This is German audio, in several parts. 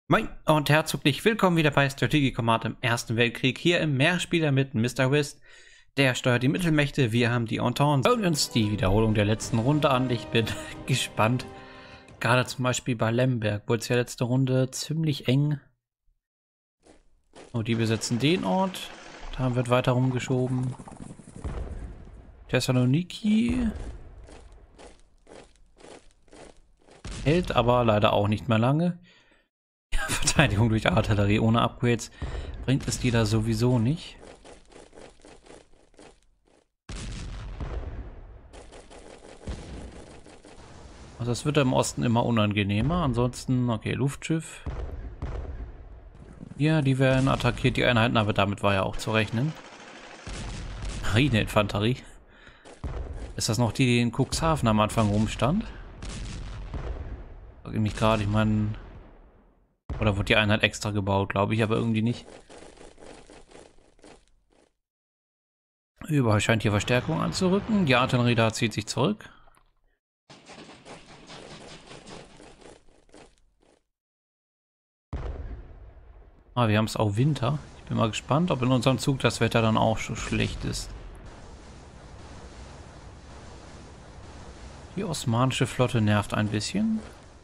Moin und herzlich willkommen wieder bei Strategie Command im Ersten Weltkrieg, hier im Mehrspieler mit Mr. Wist. Der steuert die Mittelmächte, wir haben die Entente. Schauen wir uns die Wiederholung der letzten Runde an. Ich bin gespannt. Gerade zum Beispiel bei Lemberg wurde es ja letzte Runde ziemlich eng. Oh, die besetzen den Ort. Da wird weiter rumgeschoben. Thessaloniki hält aber leider auch nicht mehr lange. Verteidigung durch Artillerie ohne Upgrades bringt es die da sowieso nicht. Also es wird im Osten immer unangenehmer. Ansonsten, okay, Luftschiff. Ja, die werden attackiert, die Einheiten, aber damit war ja auch zu rechnen. Marineinfanterie. Ist das noch die, die in Cuxhaven am Anfang rumstand? Sag ich mich gerade, ich meine... Oder wurde die Einheit extra gebaut, glaube ich, aber irgendwie nicht. Überall scheint hier Verstärkung anzurücken. Die Artillerie da zieht sich zurück. Ah, wir haben es auch Winter. Ich bin mal gespannt, ob in unserem Zug das Wetter dann auch so schlecht ist. Die osmanische Flotte nervt ein bisschen.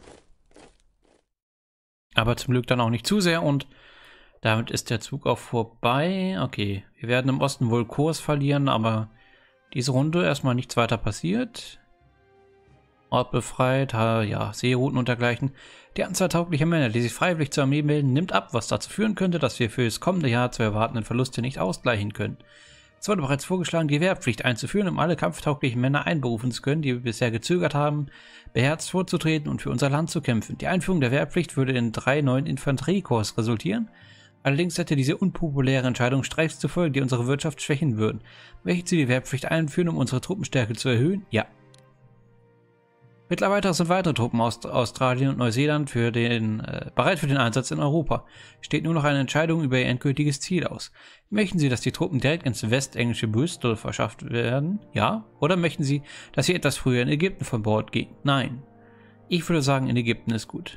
Aber zum Glück dann auch nicht zu sehr und damit ist der Zug auch vorbei. Okay, wir werden im Osten wohl Kurs verlieren, aber diese Runde erstmal nichts weiter passiert. Ort befreit, ja, Seerouten und dergleichen. Die Anzahl tauglicher Männer, die sich freiwillig zur Armee melden, nimmt ab, was dazu führen könnte, dass wir für das kommende Jahr zu erwartenden Verluste nicht ausgleichen können. Es wurde bereits vorgeschlagen, die Wehrpflicht einzuführen, um alle kampftauglichen Männer einberufen zu können, die bisher gezögert haben, beherzt vorzutreten und für unser Land zu kämpfen. Die Einführung der Wehrpflicht würde in 3 neuen Infanteriekorps resultieren. Allerdings hätte diese unpopuläre Entscheidung Streiks zur Folge, die unsere Wirtschaft schwächen würden. Möchten Sie die Wehrpflicht einführen, um unsere Truppenstärke zu erhöhen? Ja. Mittlerweile sind weitere Truppen aus Australien und Neuseeland bereit für den Einsatz in Europa. Steht nur noch eine Entscheidung über ihr endgültiges Ziel aus. Möchten Sie, dass die Truppen direkt ins westenglische Bristol verschafft werden? Ja. Oder möchten Sie, dass sie etwas früher in Ägypten von Bord gehen? Nein. Ich würde sagen, in Ägypten ist gut.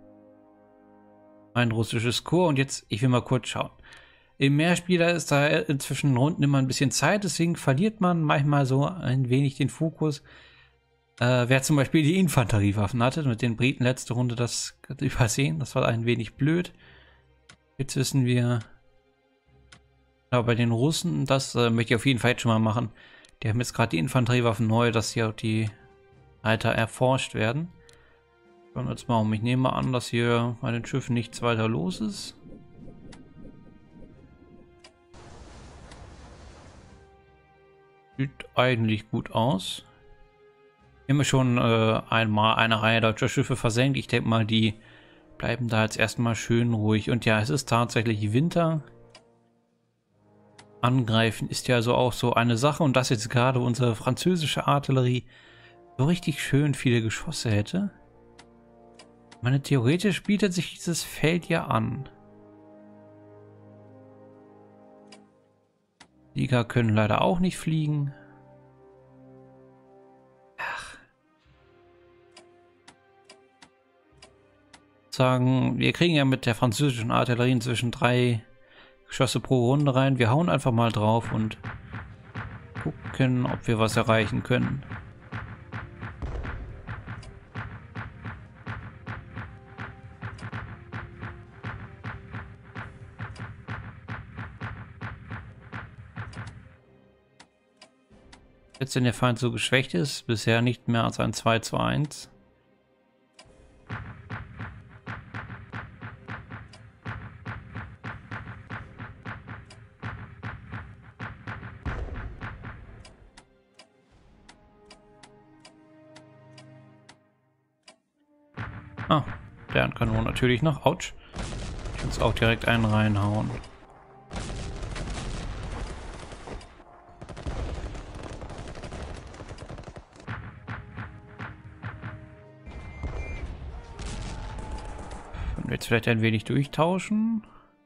Ein russisches Korps und jetzt, ich will mal kurz schauen. Im Mehrspieler ist da inzwischen Runden immer ein bisschen Zeit, deswegen verliert man manchmal so ein wenig den Fokus. Wer zum Beispiel die Infanteriewaffen hatte, mit den Briten letzte Runde das übersehen, das war ein wenig blöd. Jetzt wissen wir, aber bei den Russen, das möchte ich auf jeden Fall jetzt schon mal machen. Die haben jetzt gerade die Infanteriewaffen neu, dass hier auch die weiter erforscht werden. Schauen wir jetzt mal um. Ich nehme an, dass hier bei den Schiffen nichts weiter los ist. Sieht eigentlich gut aus. Wir haben schon einmal eine Reihe deutscher Schiffe versenkt. Ich denke mal, die bleiben da jetzt erstmal schön ruhig. Und ja, es ist tatsächlich Winter. Angreifen ist ja so auch so eine Sache. Und dass jetzt gerade unsere französische Artillerie so richtig schön viele Geschosse hätte. Ich meine, theoretisch bietet sich dieses Feld ja an. Flieger können leider auch nicht fliegen. Sagen, wir kriegen ja mit der französischen Artillerie inzwischen 3 Geschosse pro Runde rein. Wir hauen einfach mal drauf und gucken, ob wir was erreichen können. Jetzt, wenn der Feind so geschwächt ist, bisher nicht mehr als ein 2:1. Ah, deren Kanonen natürlich noch. Autsch. Ich kann es auch direkt einen reinhauen. Können wir jetzt vielleicht ein wenig durchtauschen?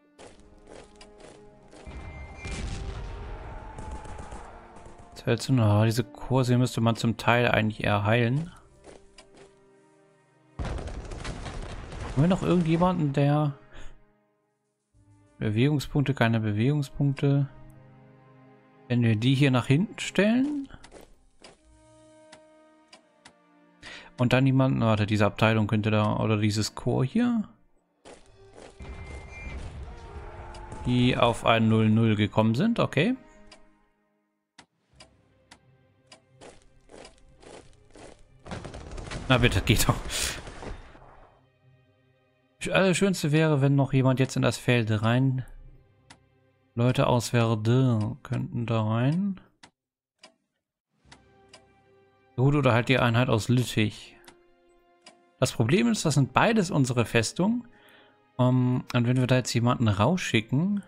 Diese Kurse müsste man zum Teil eigentlich eher heilen. Haben wir noch irgendjemanden, der... Bewegungspunkte, keine Bewegungspunkte. Wenn wir die hier nach hinten stellen... Und dann jemanden... Warte, diese Abteilung könnte da... Oder dieses Korps hier... Die auf ein 0-0 gekommen sind, okay. Na bitte, geht doch. Das Schönste wäre, wenn noch jemand jetzt in das Feld rein... Leute aus Verdun könnten da rein. Gut, oder halt die Einheit aus Lüttich. Das Problem ist, das sind beides unsere Festungen. Und wenn wir da jetzt jemanden rausschicken,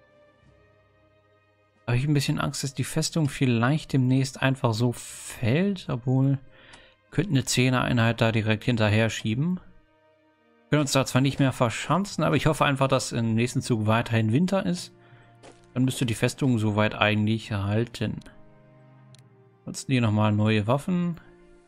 habe ich ein bisschen Angst, dass die Festung vielleicht demnächst einfach so fällt, obwohl wir könnten eine 10er-Einheit da direkt hinterher schieben. Wir können uns da zwar nicht mehr verschanzen, aber ich hoffe einfach, dass im nächsten Zug weiterhin Winter ist. Dann müsste die Festung soweit eigentlich halten. Nutzen hier nochmal neue Waffen.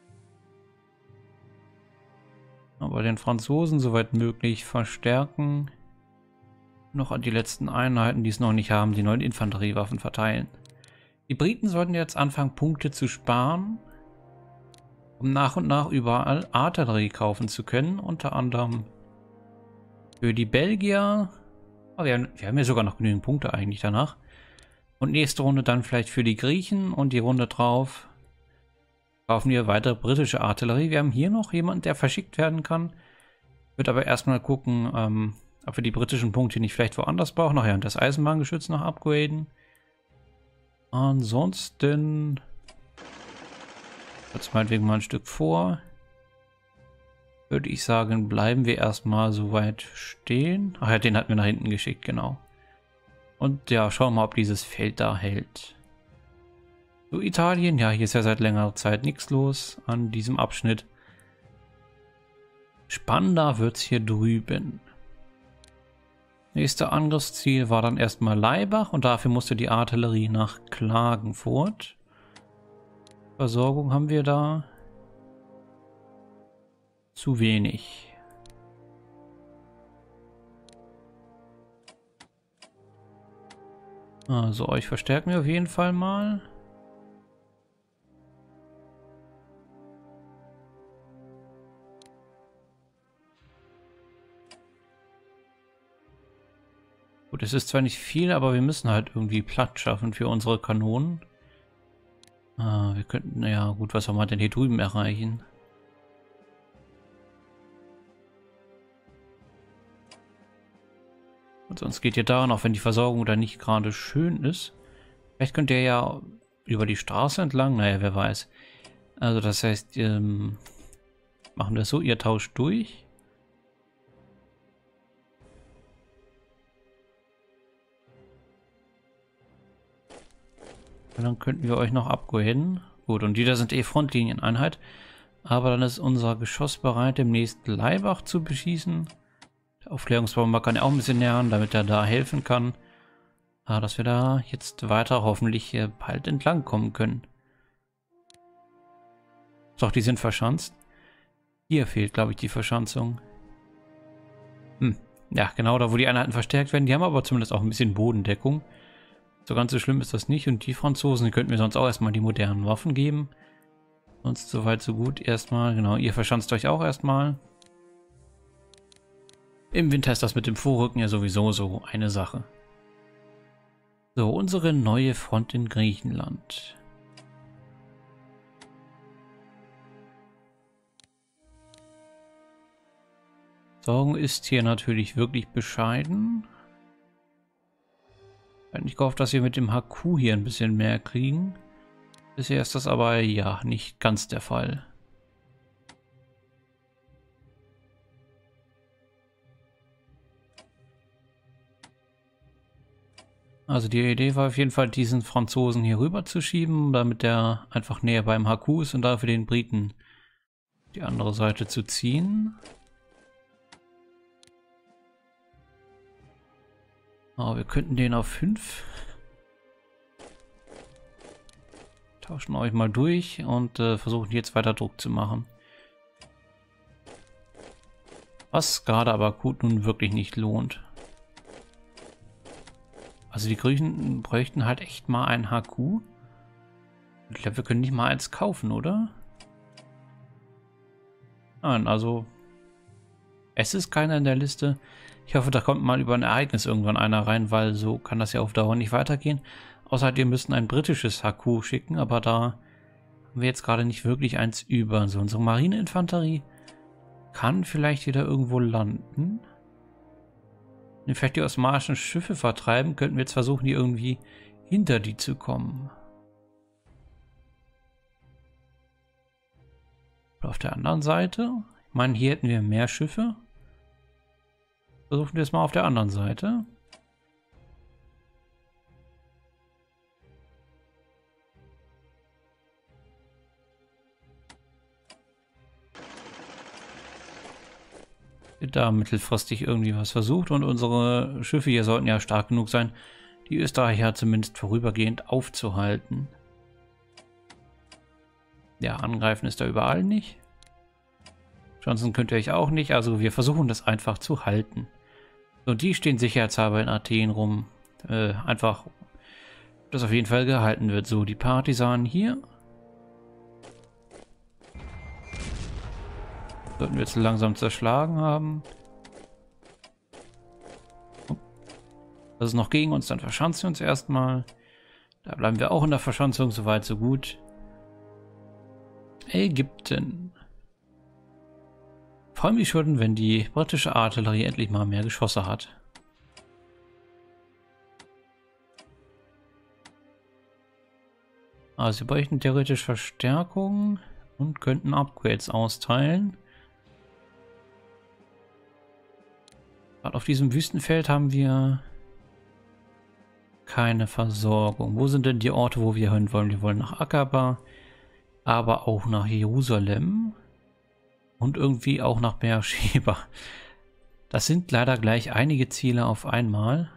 Aber den Franzosen soweit möglich verstärken. Noch an die letzten Einheiten, die es noch nicht haben, die neuen Infanteriewaffen verteilen. Die Briten sollten jetzt anfangen, Punkte zu sparen, um nach und nach überall Artillerie kaufen zu können. Unter anderem für die Belgier. Oh, wir haben ja sogar noch genügend Punkte eigentlich danach. Und nächste Runde dann vielleicht für die Griechen und die Runde drauf kaufen wir weitere britische Artillerie. Wir haben hier noch jemanden, der verschickt werden kann. Wird aber erstmal gucken, ob wir die britischen Punkte nicht vielleicht woanders brauchen. Nachher das Eisenbahngeschütz noch upgraden. Ansonsten jetzt meinetwegen mal ein Stück vor. Würde ich sagen, bleiben wir erstmal so weit stehen. Ach ja, den hatten wir nach hinten geschickt, genau. Und ja, schauen wir mal, ob dieses Feld da hält. So, Italien, ja, hier ist ja seit längerer Zeit nichts los an diesem Abschnitt. Spannender wird es hier drüben. Nächster Angriffsziel war dann erstmal Laibach und dafür musste die Artillerie nach Klagenfurt. Versorgung haben wir da. Zu wenig. Also euch verstärken wir auf jeden Fall mal. Gut, es ist zwar nicht viel, aber wir müssen halt irgendwie Platz schaffen für unsere Kanonen. Wir könnten, ja gut, was soll man denn hier drüben erreichen? Und sonst geht ihr daran, auch wenn die Versorgung da nicht gerade schön ist. Vielleicht könnt ihr ja über die Straße entlang, naja, wer weiß. Also das heißt, machen wir es so, ihr tauscht durch. Und dann könnten wir euch noch upgraden. Gut, und die da sind eh Frontlinieneinheit. Aber dann ist unser Geschoss bereit, demnächst Laibach zu beschießen. Der Aufklärungsbomber kann ja auch ein bisschen nähern, damit er da helfen kann. Dass wir da jetzt weiter hoffentlich bald entlang kommen können. Doch, die sind verschanzt. Hier fehlt, glaube ich, die Verschanzung. Ja, genau da, wo die Einheiten verstärkt werden. Die haben aber zumindest auch ein bisschen Bodendeckung. So ganz so schlimm ist das nicht. Und die Franzosen, die könnten wir sonst auch erstmal die modernen Waffen geben. Sonst soweit so gut. Erstmal, genau, ihr verschanzt euch auch erstmal. Im Winter ist das mit dem Vorrücken ja sowieso so eine Sache. So, unsere neue Front in Griechenland. Sorgen ist hier natürlich wirklich bescheiden. Ich hätte nicht gehofft, dass wir mit dem HQ hier ein bisschen mehr kriegen. Bisher ist das aber ja nicht ganz der Fall. Also die Idee war auf jeden Fall, diesen Franzosen hier rüber zu schieben, damit der einfach näher beim HQ ist und dafür den Briten die andere Seite zu ziehen. Aber wir könnten den auf 5. Tauschen euch mal durch und versuchen jetzt weiter Druck zu machen. Was gerade aber gut nun wirklich nicht lohnt. Also die Griechen bräuchten halt echt mal ein HQ. Ich glaube, wir können nicht mal eins kaufen, oder? Nein, also es ist keiner in der Liste. Ich hoffe, da kommt mal über ein Ereignis irgendwann einer rein, weil so kann das ja auf Dauer nicht weitergehen. Außer wir müssen ein britisches HQ schicken, aber da haben wir jetzt gerade nicht wirklich eins über. So, unsere Marineinfanterie kann vielleicht wieder irgendwo landen. Wenn wir vielleicht die osmanischen Schiffe vertreiben, könnten wir jetzt versuchen, die irgendwie hinter die zu kommen. Oder auf der anderen Seite. Ich meine, hier hätten wir mehr Schiffe. Versuchen wir es mal auf der anderen Seite. Wird da mittelfristig irgendwie was versucht und unsere Schiffe hier sollten ja stark genug sein, die Österreicher zumindest vorübergehend aufzuhalten. Ja, angreifen ist da überall nicht. Johnson könnt ihr euch auch nicht, also wir versuchen das einfach zu halten. So, die stehen sicherheitshalber in Athen rum. Einfach, dass auf jeden Fall gehalten wird. So, die Partisanen hier. Sollten wir jetzt langsam zerschlagen haben. Das ist noch gegen uns, dann verschanzen wir uns erstmal. Da bleiben wir auch in der Verschanzung, soweit so gut. Ägypten. Ich freue mich schon, wenn die britische Artillerie endlich mal mehr Geschosse hat. Also wir bräuchten theoretisch Verstärkung und könnten Upgrades austeilen. Gerade auf diesem Wüstenfeld haben wir keine Versorgung. Wo sind denn die Orte, wo wir hin wollen? Wir wollen nach Akaba, aber auch nach Jerusalem und irgendwie auch nach Beersheba. Das sind leider gleich einige Ziele auf einmal.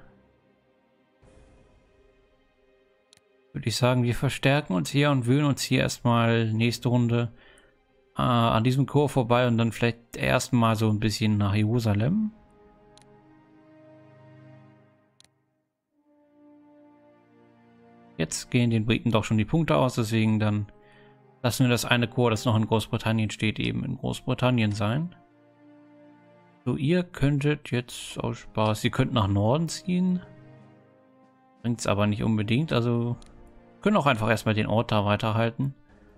Würde ich sagen, wir verstärken uns hier und wühlen uns hier erstmal nächste Runde an diesem Korps vorbei und dann vielleicht erstmal so ein bisschen nach Jerusalem. Jetzt gehen den Briten doch schon die Punkte aus, deswegen dann lassen wir das eine Korps, das noch in Großbritannien steht, eben in Großbritannien sein. So, ihr könntet jetzt aus Spaß, ihr könnt nach Norden ziehen. Bringt es aber nicht unbedingt, also können auch einfach erstmal den Ort da weiterhalten.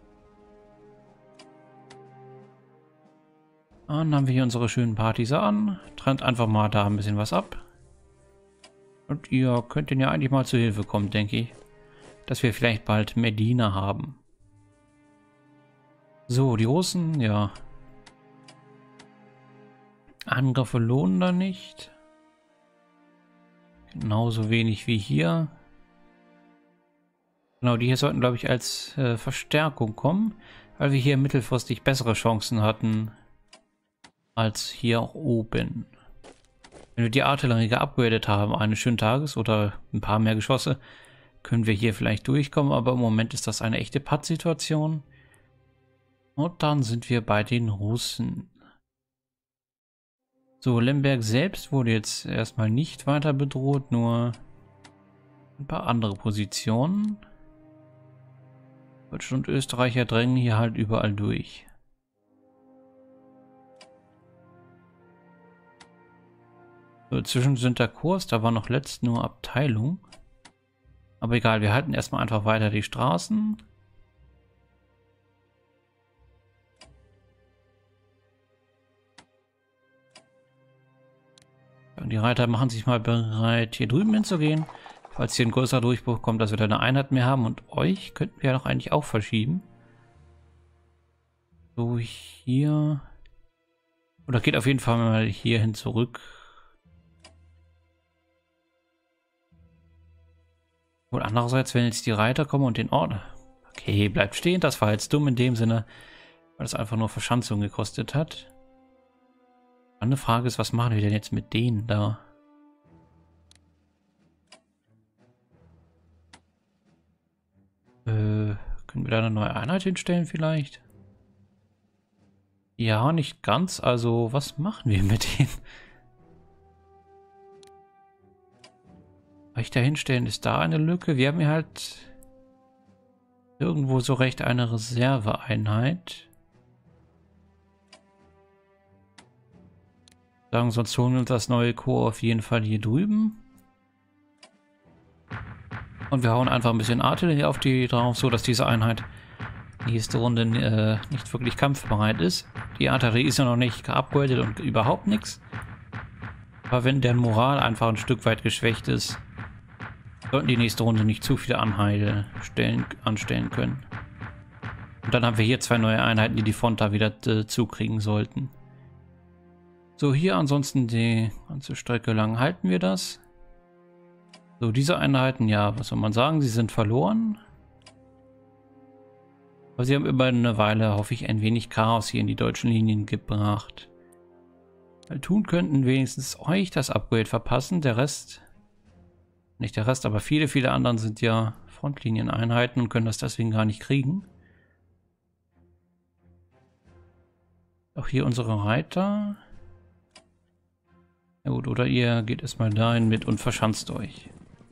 Dann haben wir hier unsere schönen Partisanen. Trennt einfach mal da ein bisschen was ab. Und ihr könnt ihnen ja eigentlich mal zu Hilfe kommen, denke ich. Dass wir vielleicht bald Medina haben. So, die Russen, ja. Angriffe lohnen da nicht. Genauso wenig wie hier. Genau, die hier sollten, glaube ich, als Verstärkung kommen, weil wir hier mittelfristig bessere Chancen hatten als hier oben. Wenn wir die Artillerie geupgradet haben, eines schönen Tages oder ein paar mehr Geschosse, können wir hier vielleicht durchkommen, aber im Moment ist das eine echte Pattsituation. Und dann sind wir bei den Russen. So, Lemberg selbst wurde jetzt erstmal nicht weiter bedroht, nur ein paar andere Positionen. Deutsche und Österreicher drängen hier halt überall durch. So, zwischen sind der Kurs, da war noch letzt nur Abteilung. Aber egal, wir halten erstmal einfach weiter die Straßen. Und die Reiter machen sich mal bereit, hier drüben hinzugehen. Falls hier ein größerer Durchbruch kommt, dass wir da eine Einheit mehr haben. Und euch könnten wir ja doch eigentlich auch verschieben. So, hier. Oder geht auf jeden Fall mal hierhin zurück. Und andererseits, wenn jetzt die Reiter kommen und den Ort... Okay, bleibt stehen. Das war jetzt dumm in dem Sinne, weil es einfach nur Verschanzung gekostet hat. Eine Frage ist, was machen wir denn jetzt mit denen da? Können wir da eine neue Einheit hinstellen vielleicht? Ja, nicht ganz. Also, was machen wir mit denen? Euch dahinstellen, ist da eine Lücke? Wir haben hier halt irgendwo so recht eine Reserveeinheit. Sagen, sonst holen wir uns das neue Korps auf jeden Fall hier drüben. Und wir hauen einfach ein bisschen Artillerie auf die drauf, so dass diese Einheit nächste Runde nicht wirklich kampfbereit ist. Die Artillerie ist ja noch nicht geupgradet und überhaupt nichts. Aber wenn deren Moral einfach ein Stück weit geschwächt ist, sollten die nächste Runde nicht zu viele Anheile anstellen können. Und dann haben wir hier 2 neue Einheiten, die Front da wieder zukriegen sollten. So, hier ansonsten die ganze Strecke lang halten wir das. So, diese Einheiten, ja, was soll man sagen, sie sind verloren. Aber sie haben über eine Weile, hoffe ich, ein wenig Chaos hier in die deutschen Linien gebracht. Weil tun könnten wenigstens euch das Upgrade verpassen, der Rest, nicht der Rest, aber viele, viele anderen sind ja Frontlinieneinheiten und können das deswegen gar nicht kriegen. Auch hier unsere Reiter. Ja gut, oder ihr geht erstmal dahin mit und verschanzt euch.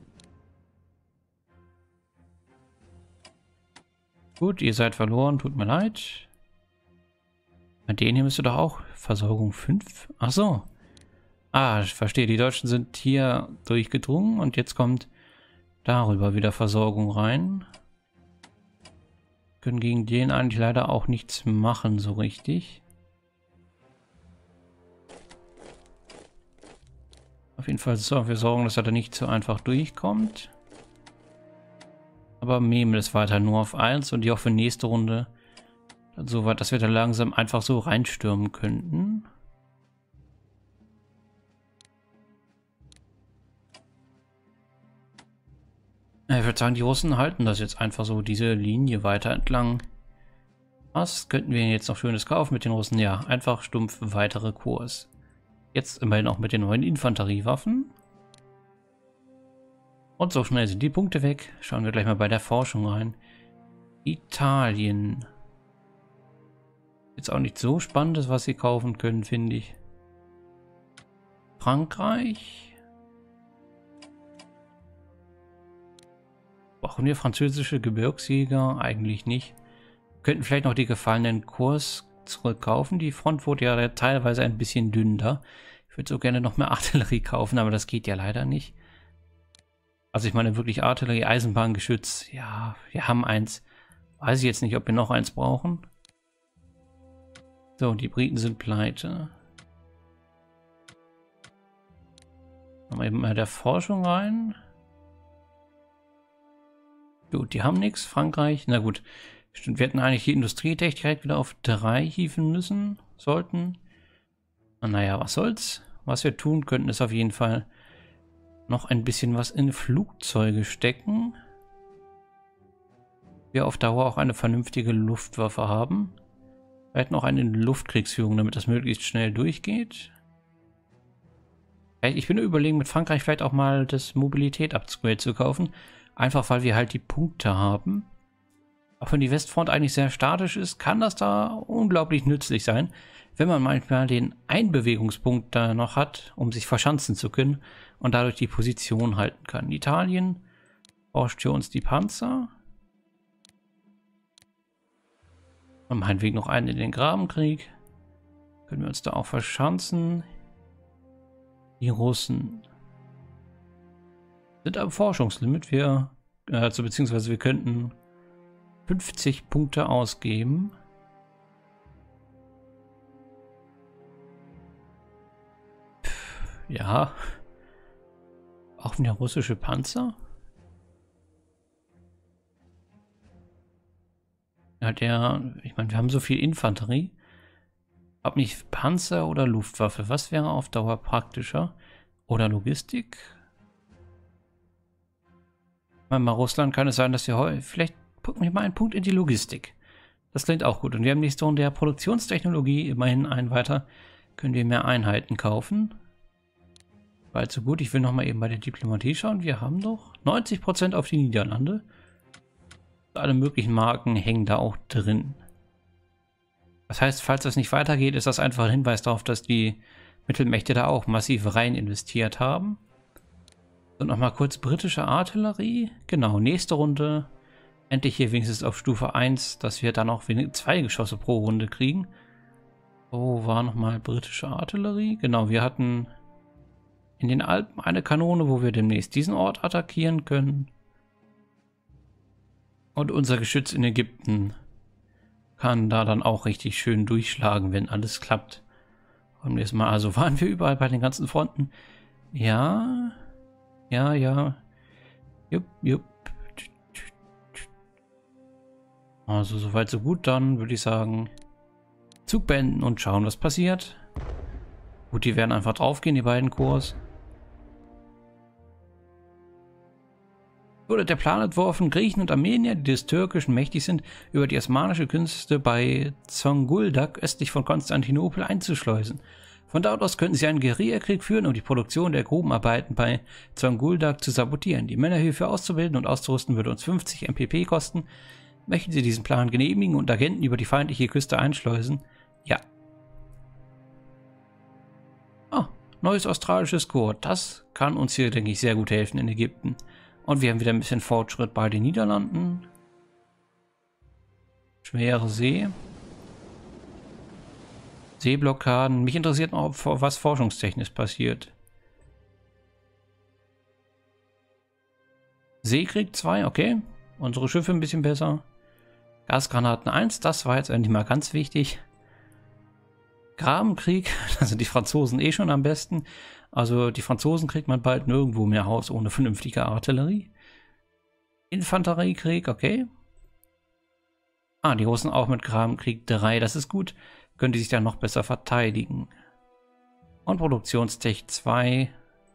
Gut, ihr seid verloren, tut mir leid. Bei denen hier müsste doch auch Versorgung 5. Ach so. Ah, ich verstehe, die Deutschen sind hier durchgedrungen und jetzt kommt darüber wieder Versorgung rein. Können gegen den eigentlich leider auch nichts machen, so richtig. Auf jeden Fall so, wir sorgen, dass er da nicht so einfach durchkommt. Aber Memel ist weiter nur auf 1 und die auch für nächste Runde dann so weit, dass wir da langsam einfach so reinstürmen könnten. Ich würde sagen, die Russen halten das jetzt einfach so, diese Linie weiter entlang. Was könnten wir jetzt noch Schönes kaufen mit den Russen? Ja, einfach stumpf weitere Kurs. Jetzt immerhin auch mit den neuen Infanteriewaffen. Und so schnell sind die Punkte weg. Schauen wir gleich mal bei der Forschung rein. Italien. Jetzt auch nicht so spannendes, was sie kaufen können, finde ich. Frankreich. Brauchen wir französische Gebirgsjäger? Eigentlich nicht. Könnten vielleicht noch die gefallenen Kurs zurückkaufen. Die Front wurde ja teilweise ein bisschen dünner. Ich würde so gerne noch mehr Artillerie kaufen, aber das geht ja leider nicht. Also ich meine wirklich Artillerie, Eisenbahngeschütz. Ja, wir haben eins. Weiß ich jetzt nicht, ob wir noch eins brauchen. So, die Briten sind pleite. Machen wir eben mal der Forschung rein. Gut, die haben nichts. Frankreich, na gut. Stimmt, wir hätten eigentlich die Industrietechnik direkt wieder auf 3 hieven müssen, sollten. Naja, was soll's. Was wir tun könnten, ist auf jeden Fall noch ein bisschen was in Flugzeuge stecken. Wir auf Dauer auch eine vernünftige Luftwaffe haben. Vielleicht noch eine Luftkriegsführung, damit das möglichst schnell durchgeht. Ich bin überlegen, mit Frankreich vielleicht auch mal das Mobilität-Upgrade zu kaufen. Einfach weil wir halt die Punkte haben. Auch wenn die Westfront eigentlich sehr statisch ist, kann das da unglaublich nützlich sein, wenn man manchmal den Einbewegungspunkt da noch hat, um sich verschanzen zu können und dadurch die Position halten kann. Italien forscht für uns die Panzer. Und meinetwegen noch einen in den Grabenkrieg. Können wir uns da auch verschanzen. Die Russen sind am Forschungslimit. Beziehungsweise wir könnten 50 Punkte ausgeben. Ja. Auch wieder russische Panzer? Ja, ich meine, wir haben so viel Infanterie. Ob nicht Panzer oder Luftwaffe, was wäre auf Dauer praktischer? Oder Logistik? Mal Russland kann es sein, dass wir vielleicht gucken wir mal einen Punkt in die Logistik. Das klingt auch gut. Und wir haben nächste Runde der Produktionstechnologie immerhin einen weiter. Können wir mehr Einheiten kaufen? Weit so gut. Ich will noch mal eben bei der Diplomatie schauen. Wir haben doch 90% auf die Niederlande. Alle möglichen Marken hängen da auch drin. Das heißt, falls das nicht weitergeht, ist das einfach ein Hinweis darauf, dass die Mittelmächte da auch massiv rein investiert haben. Und nochmal kurz britische Artillerie. Genau, nächste Runde. Endlich hier wenigstens auf Stufe 1, dass wir dann auch 2 Geschosse pro Runde kriegen. Wo war nochmal britische Artillerie? Genau, wir hatten in den Alpen eine Kanone, wo wir demnächst diesen Ort attackieren können. Und unser Geschütz in Ägypten kann da dann auch richtig schön durchschlagen, wenn alles klappt. Und jetzt mal, also waren wir überall bei den ganzen Fronten? Ja. Ja. Jupp. Also soweit so gut, dann würde ich sagen, Zug beenden und schauen, was passiert. Gut, die werden einfach draufgehen, die beiden Korps. Wurde der Plan entworfen, Griechen und Armenier, die des Türkischen mächtig sind, über die osmanische Küste bei Zonguldak östlich von Konstantinopel einzuschleusen. Von dort aus könnten sie einen Guerillakrieg führen, um die Produktion der Grubenarbeiten bei Zonguldak zu sabotieren. Die Männer hierfür auszubilden und auszurüsten würde uns 50 MPP kosten. Möchten Sie diesen Plan genehmigen und Agenten über die feindliche Küste einschleusen? Ja. Ah, neues australisches Korps. Das kann uns hier, denke ich, sehr gut helfen in Ägypten. Und wir haben wieder ein bisschen Fortschritt bei den Niederlanden. Schwere See. Seeblockaden. Mich interessiert noch, was forschungstechnisch passiert. Seekrieg 2, okay. Unsere Schiffe ein bisschen besser. Gasgranaten 1, das war jetzt eigentlich mal ganz wichtig. Grabenkrieg, da sind die Franzosen eh schon am besten. Also die Franzosen kriegt man bald nirgendwo mehr raus ohne vernünftige Artillerie. Infanteriekrieg, okay. Ah, die Russen auch mit Grabenkrieg 3, das ist gut. Können die sich dann noch besser verteidigen. Und Produktionstech 2.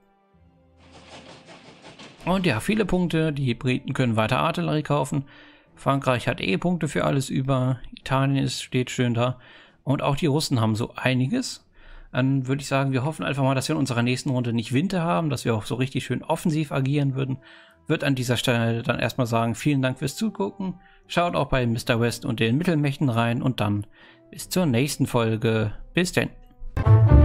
Und ja, viele Punkte. Die Briten können weiter Artillerie kaufen. Frankreich hat eh Punkte für alles über. Italien steht schön da. Und auch die Russen haben so einiges. Dann würde ich sagen, wir hoffen einfach mal, dass wir in unserer nächsten Runde nicht Winter haben, dass wir auch so richtig schön offensiv agieren würden. Wird an dieser Stelle dann erstmal sagen, vielen Dank fürs Zugucken. Schaut auch bei Mr. West und den Mittelmächten rein und dann bis zur nächsten Folge. Bis denn.